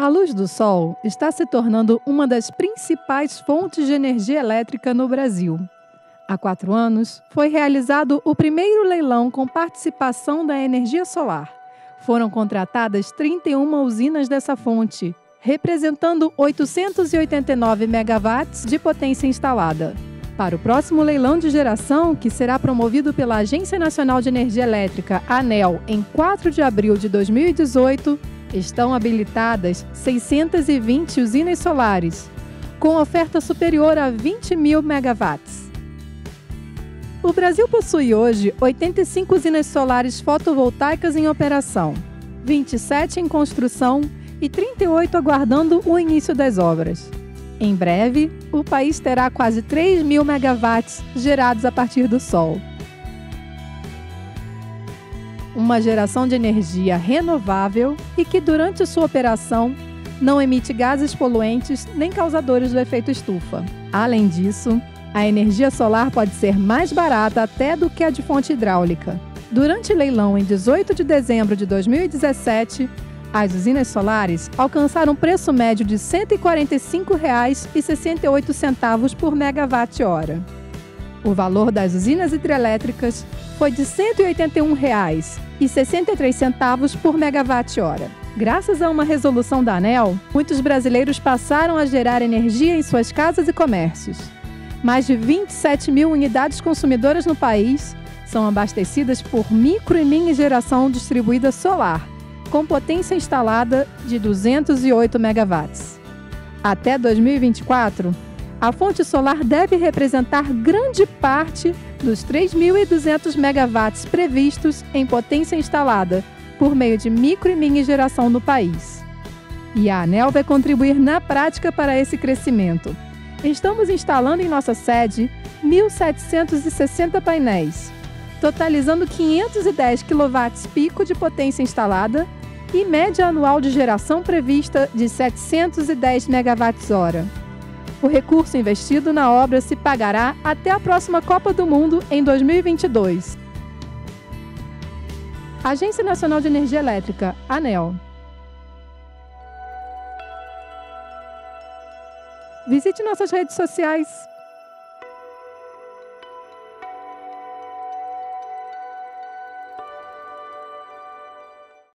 A luz do sol está se tornando uma das principais fontes de energia elétrica no Brasil. Há 4 anos, foi realizado o primeiro leilão com participação da energia solar. Foram contratadas 31 usinas dessa fonte, representando 889 megawatts de potência instalada. Para o próximo leilão de geração, que será promovido pela Agência Nacional de Energia Elétrica, ANEEL, em 4 de abril de 2018, estão habilitadas 620 usinas solares, com oferta superior a 20 mil megawatts. O Brasil possui hoje 85 usinas solares fotovoltaicas em operação, 27 em construção e 38 aguardando o início das obras. Em breve, o país terá quase 3 mil megawatts gerados a partir do sol. Uma geração de energia renovável e que, durante sua operação, não emite gases poluentes nem causadores do efeito estufa. Além disso, a energia solar pode ser mais barata até do que a de fonte hidráulica. Durante o leilão em 18 de dezembro de 2017, as usinas solares alcançaram um preço médio de R$ 145,68 por megawatt-hora. O valor das usinas hidrelétricas foi de R$ 181,63 por megawatt-hora. Graças a uma resolução da ANEEL, muitos brasileiros passaram a gerar energia em suas casas e comércios. Mais de 27 mil unidades consumidoras no país são abastecidas por micro e mini geração distribuída solar, com potência instalada de 208 megawatts. Até 2024, a fonte solar deve representar grande parte dos 3.200 megawatts previstos em potência instalada por meio de micro e mini geração no país. E a ANEEL vai contribuir na prática para esse crescimento. Estamos instalando em nossa sede 1.760 painéis, totalizando 510 kW-pico de potência instalada e média anual de geração prevista de 710 MWh. O recurso investido na obra se pagará até a próxima Copa do Mundo em 2022. Agência Nacional de Energia Elétrica, ANEEL. Visite nossas redes sociais.